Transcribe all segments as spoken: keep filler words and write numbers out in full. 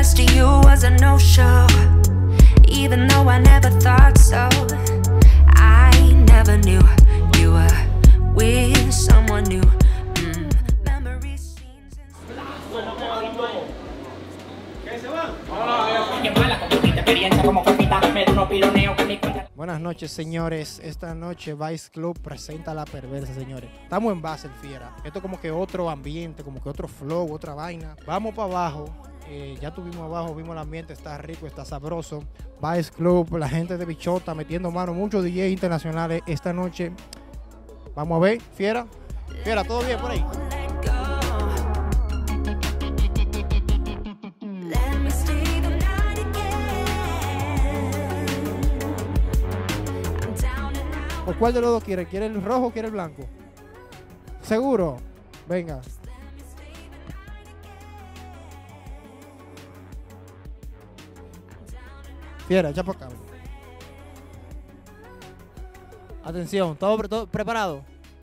rest of you was a no-show, even though I never thought so. I never knew you were with someone new. Mm. Memories, scenes, and Buenas noches, señores. Esta noche Vice Club presenta La Perversa, señores. Estamos en Basel, fiera. Esto es como que otro ambiente, como que otro flow, otra vaina. Vamos para abajo. Eh, ya estuvimos abajo, vimos el ambiente, está rico, está sabroso. Vice Club, la gente de Bichota metiendo mano, muchos D Js internacionales esta noche. Vamos a ver, fiera. Fiera, ¿todo bien por ahí? ¿O cuál de los dos quiere? ¿Quiere el rojo o quiere el blanco? ¿Seguro? Venga. Fiera, ya para acá. Atención, ¿todo, pre todo preparado?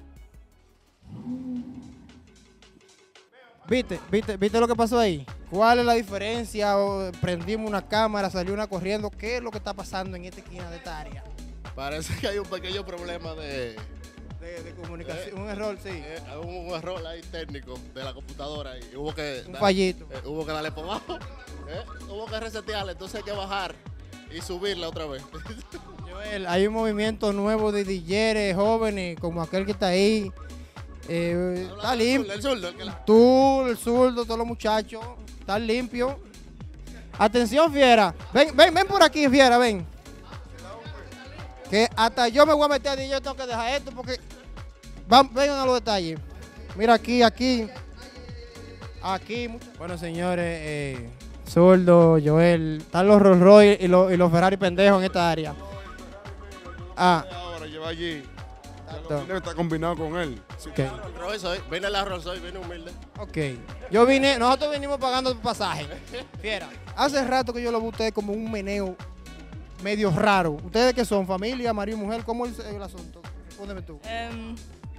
¿Viste? ¿Viste? ¿Viste lo que pasó ahí? ¿Cuál es la diferencia? O prendimos una cámara, salió una corriendo. ¿Qué es lo que está pasando en esta esquina de esta área? Parece que hay un pequeño problema de... De, de comunicación, eh, un error, sí. Eh, hubo un error ahí técnico de la computadora y hubo que... Un dar, fallito. Eh, hubo que darle por abajo, eh, hubo que resetearla, entonces hay que bajar y subirla otra vez. Joel, hay un movimiento nuevo de D Js jóvenes, como aquel que está ahí. Eh, está limpio. El zurdo, el la... Tú, el zurdo, todos los muchachos. Están limpios. Atención, fiera. Ven, ven, ven por aquí, fiera, ven. Que hasta yo me voy a meter a D J, yo tengo que dejar esto porque... Van, vengan a los detalles. Mira aquí, aquí. Aquí. Bueno, señores, eh, Zurdo, Joel, están los Rolls Royce y los, y los Ferrari pendejos en esta área. Ah. Ahora lleva allí. Está, está combinado con él. Okay. Viene la Rolls Royce, viene humilde. Ok. Yo vine, nosotros venimos pagando el pasaje. Fiera. Hace rato que yo lo veo a ustedes como un meneo medio raro. ¿Ustedes qué son? ¿Familia, marido y mujer? ¿Cómo es el asunto? Respóndeme tú. Um,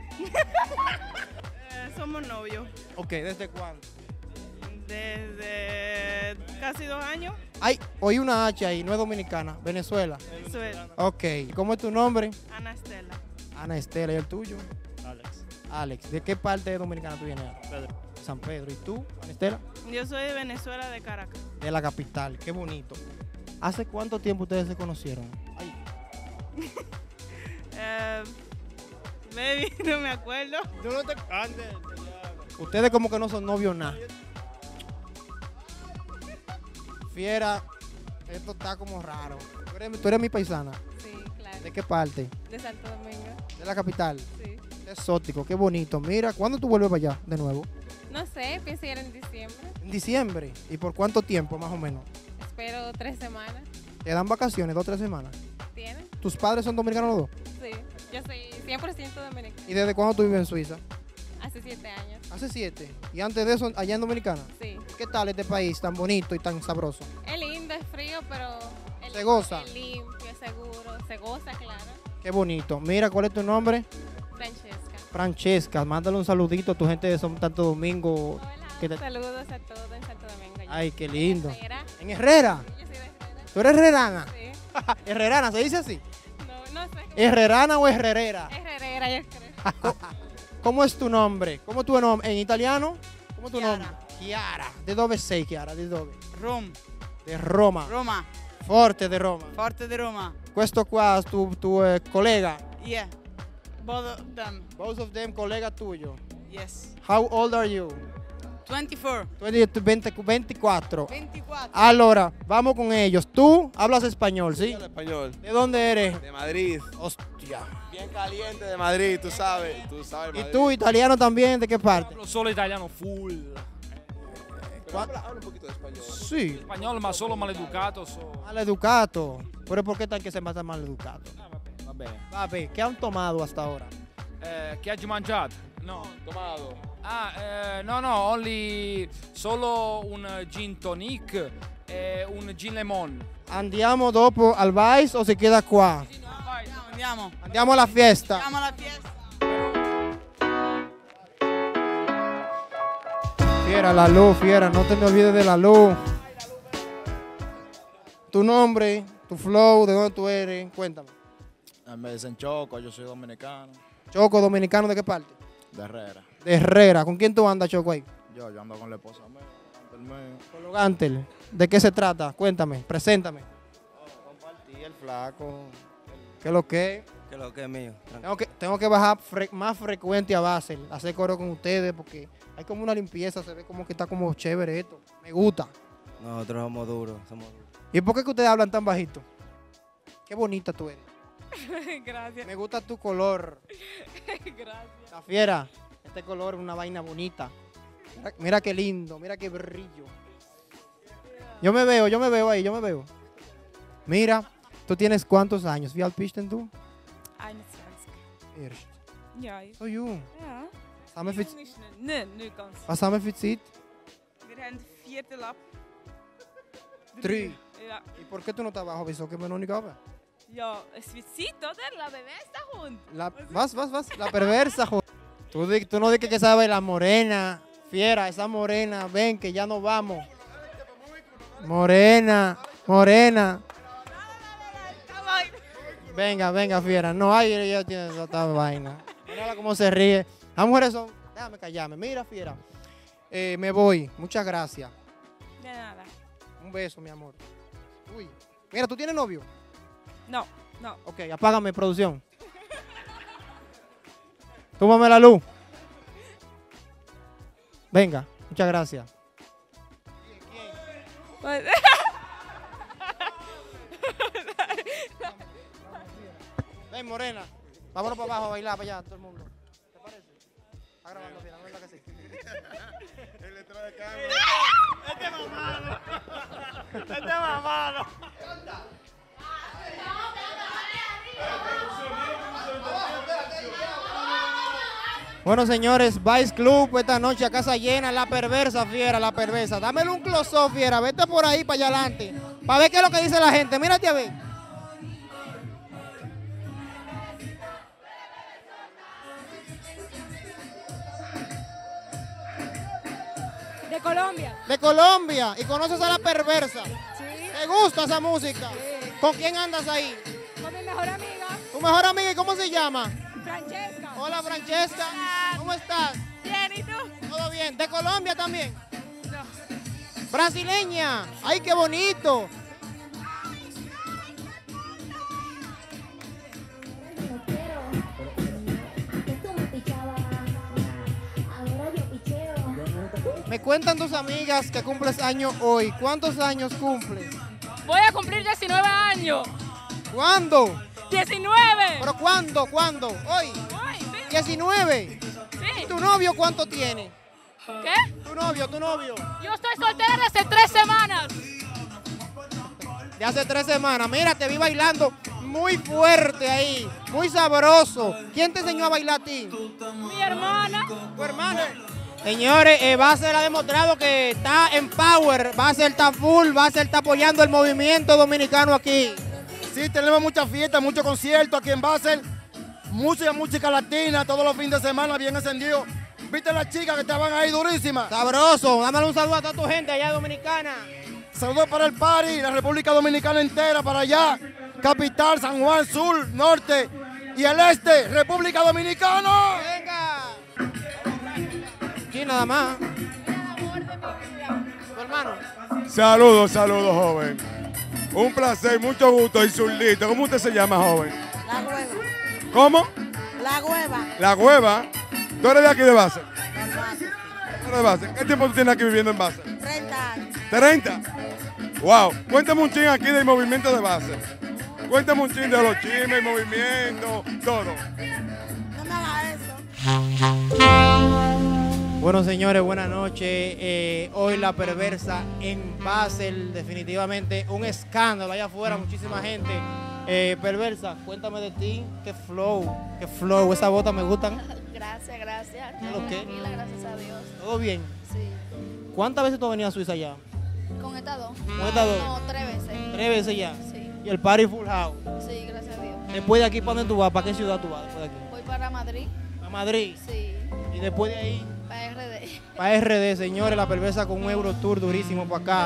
eh, somos novios. Ok, ¿desde cuándo? Desde casi dos años. Ay, oí una H ahí, no es dominicana, Venezuela. Venezuela. Ok, ¿cómo es tu nombre? Ana Estela. Ana Estela, ¿y el tuyo? Alex. Alex, ¿de qué parte de Dominicana tú vienes? Pedro. San Pedro. ¿Y tú, Ana Estela? Yo soy de Venezuela, de Caracas. De la capital, qué bonito. ¿Hace cuánto tiempo ustedes se conocieron? Ay. uh, Baby, no me acuerdo. Yo no te... Ustedes como que no son novios nada. Fiera, esto está como raro. ¿Tú eres, tú eres mi paisana? Sí, claro. ¿De qué parte? De Santo Domingo. De la capital. Sí. Qué exótico, qué bonito. Mira, ¿cuándo tú vuelves para allá de nuevo? No sé, pienso ir en diciembre. En diciembre. ¿Y por cuánto tiempo más o menos? Espero tres semanas. ¿Te dan vacaciones, dos o tres semanas? ¿Tienen? ¿Tus padres son dominicanos los dos? Sí. Yo soy cien por ciento dominicana. ¿Y desde cuándo tú vives en Suiza? Hace siete años. Hace siete. ¿Y antes de eso, allá en Dominicana? Sí. ¿Qué tal este país tan bonito y tan sabroso? Es lindo, es frío, pero... Es ¿Se goza? Es limpio, es seguro. Se goza, claro. Qué bonito. Mira, ¿cuál es tu nombre? Francesca. Francesca. Mándale un saludito a tu gente de Santo Domingo. Hola. ¿Qué te... Saludos a todos en Santo Domingo. Yo Ay, qué lindo. soy Herrera. ¿En Herrera? Yo soy de Herrera. ¿Tú eres herrerana? Sí. ¿Herrerana se dice así? No, no sé. ¿Herrerana o herrerera? Es Herrera, yo creo. ¿Cómo es tu nombre? ¿Cómo es tu nombre? ¿En italiano? ¿Cómo es tu Chiara. nombre? Chiara. ¿De dove sei, Chiara? ¿De dove? Rom. De Roma. Roma. Forte de Roma. Forte di Roma. Questo qua è tu, tu eh, collega. Yeah. Both of them. Both of them collega tuyo. Yes. How old are you? veinticuatro. veinte, veinticuatro. veinticuatro. Allora, vamos con ellos. Tú hablas español, ¿sí? Habla español. ¿De dónde eres? De Madrid. Hostia. Bien caliente de Madrid, tú sabes. Tú sabes ¿Y Madrid. tú, italiano también? ¿De qué parte? Hablo solo italiano full. Pero habla, habla un poquito de español. Sí. Spagnolo, ma solo maleducato. So... Maleducato. ¿Pero por qué tal que se mata maleducato? Ah, va bene, va bene. Vabbè, ¿qué han tomado hasta ahora? Eh, che hai mangiato? No. Tomado. Ah, eh, no, no, only solo un gin tonic e un gin lemon. Andiamo dopo al Vice o si queda qua? Sì, no, vai, andiamo, andiamo. Andiamo alla fiesta. Andiamo alla fiesta. Fiera, la luz, fiera, no te me olvides de la luz. tu nombre, tu flow, de dónde tú eres, cuéntame. Me dicen Choco, yo soy dominicano. Choco, dominicano, ¿de qué parte? De Herrera. De Herrera. ¿Con quién tú andas, Choco, ahí? Yo, yo ando con la esposa mía, el mío. Con los Gantel. ¿De qué se trata? Cuéntame, preséntame. Oh, compartí el flaco. ¿Qué es lo que es? Que lo que es mío. Tengo que, tengo que bajar fre- más frecuente a Basel, hacer coro con ustedes, porque hay como una limpieza, se ve como que está como chévere esto. Me gusta. Nosotros somos duros, somos duros. ¿Y por qué que ustedes hablan tan bajito? Qué bonita tú eres. Gracias. Me gusta tu color. Gracias. La fiera. Este color es una vaina bonita. Mira, mira qué lindo, mira qué brillo. Yo me veo, yo me veo ahí, yo me veo. Mira, tú tienes cuántos años? Wie alt bist denn du? einundzwanzig. Erst. Ja, ich- So jung. ja. Was haben wir für, Jung ist nicht. Nein, nicht ganz. was haben wir für Zeit? Wir haben Viertel ab. Drei. Ja. ¿Y por qué tú no estás abajo? Wieso que me noch nicht runter? Ja, es wird Zeit, oder? La bebé está junto. La, was, was, was? La perversa, jo- Tú, di- tú no dices que sabes la morena, fiera, esa morena, ven que ya nos vamos. Morena, morena. Venga, venga, fiera. No, ay, ella tiene esta vaina. Mira cómo se ríe. Las mujeres son. Déjame callarme. Mira, fiera. Eh, me voy. Muchas gracias. De nada. Un beso, mi amor. Uy. Mira, ¿tú tienes novio? No, no. Ok, apágame, producción. Túmame la luz. Venga, muchas gracias. Pues- Ven, morena. Vámonos para abajo a bailar, para allá, todo el mundo. ¿Te parece? Está grabando bien, ¿no es verdad que sí? Él le trae cámara. Este es mamado. Este es mamado. Bueno, señores, Vice Club esta noche a casa llena, la perversa, fiera, la perversa. Dámele un close-up, fiera, vete por ahí para allá adelante, para ver qué es lo que dice la gente. Mírate a ver. De Colombia. De Colombia, y conoces a la perversa. Sí. ¿Te gusta esa música? Sí. ¿Con quién andas ahí? Con mi mejor amiga, ¿Tu mejor amiga y cómo se llama? Francesca. Hola, Francesca. ¿Cómo estás? Bien, ¿y tú? ¿Todo bien? ¿De Colombia también? No. Brasileña. ¡Ay, qué bonito! Me cuentan tus amigas que cumples año hoy. ¿Cuántos años cumples? Voy a cumplir diecinueve años. ¿Cuándo? diecinueve. ¿Pero cuándo? ¿Cuándo? Hoy. Ay, sí. diecinueve. ¿Y Sí. tu novio cuánto tiene? ¿Qué? Tu novio, tu novio. Yo estoy soltera desde tres semanas. De hace tres semanas. Mira, te vi bailando muy fuerte ahí. Muy sabroso. ¿Quién te enseñó a bailar a ti? Mi hermana. Tu hermana. Señores, eh, Basel ha demostrado que está en power. Basel está full. Basel está apoyando el movimiento dominicano aquí. Sí, tenemos muchas fiestas, muchos conciertos aquí en Basel. Música, música latina, todos los fines de semana bien encendido. ¿Viste las chicas que estaban ahí durísimas? Sabroso. Dámale un saludo a toda tu gente allá dominicana. Saludos para el party, la República Dominicana entera, para allá. Capital, San Juan, Sur, Norte y el Este, República Dominicana. Venga. Aquí nada más. Tu hermano. Saludos, saludos, joven. Un placer, mucho gusto, Insulito. ¿Cómo usted se llama, joven? La Hueva. ¿Cómo? La Hueva. La Hueva. ¿Tú eres de aquí de Basel? Normal. ¿Tú eres de Basel? ¿Qué tiempo tú tienes aquí viviendo en Basel? treinta años. ¿treinta? Wow. Cuéntame un ching aquí del movimiento de Basel. Cuéntame un ching de los chismes, el movimiento, todo. No me hagas eso. Bueno, señores, buenas noches. Eh, hoy la perversa en Basel, definitivamente un escándalo allá afuera, muchísima gente. Eh, perversa, cuéntame de ti, qué flow, qué flow, esas botas me gustan. Gracias, gracias. ¿Qué es lo que? Tranquila, gracias a Dios. ¿Todo bien? Sí. ¿Cuántas veces tú has venido a Suiza ya? ¿Con estas dos? ¿Con estas dos? No, tres veces. ¿Tres veces ya? Sí. ¿Y el party full house? Sí, gracias a Dios. Después de aquí, ¿para dónde tú vas? ¿Para qué ciudad tú vas después de aquí? Voy para Madrid. ¿A Madrid? Sí. Y después de ahí, Para R D. para R D, señores, la perversa con un Eurotour durísimo para acá.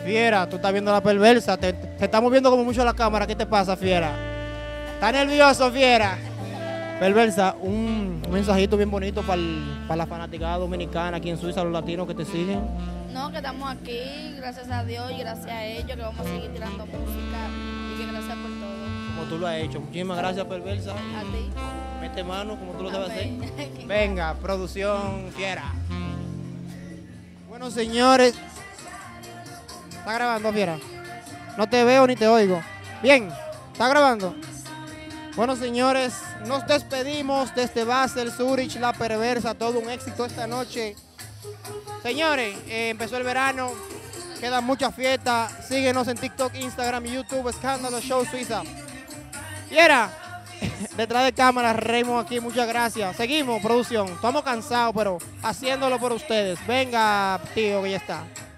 Fiera, tú estás viendo la perversa. Te, te estamos viendo como mucho la cámara. ¿Qué te pasa, Fiera? ¿Estás nervioso, Fiera? Perversa, un mensajito bien bonito para la fanaticada dominicana aquí en Suiza, los latinos que te siguen. No, que estamos aquí, gracias a Dios y gracias a ellos, que vamos a seguir tirando música y que gracias por todo. Como tú lo has hecho. Muchísimas gracias, Perversa. A ti. Mete mano, como tú lo debes hacer. Amén. Venga, producción Fiera. Bueno, señores. ¿Está grabando, Fiera? No te veo ni te oigo. Bien, ¿está grabando? Bueno, señores, nos despedimos desde Basel, Zurich, La Perversa. Todo un éxito esta noche. Señores, eh, empezó el verano. Quedan muchas fiestas. Síguenos en TikTok, Instagram y YouTube. Escándalo Show Suiza. Fiera, detrás de cámara, Raymond aquí. Muchas gracias. Seguimos, producción. Estamos cansados, pero haciéndolo por ustedes. Venga, tío, que ya está.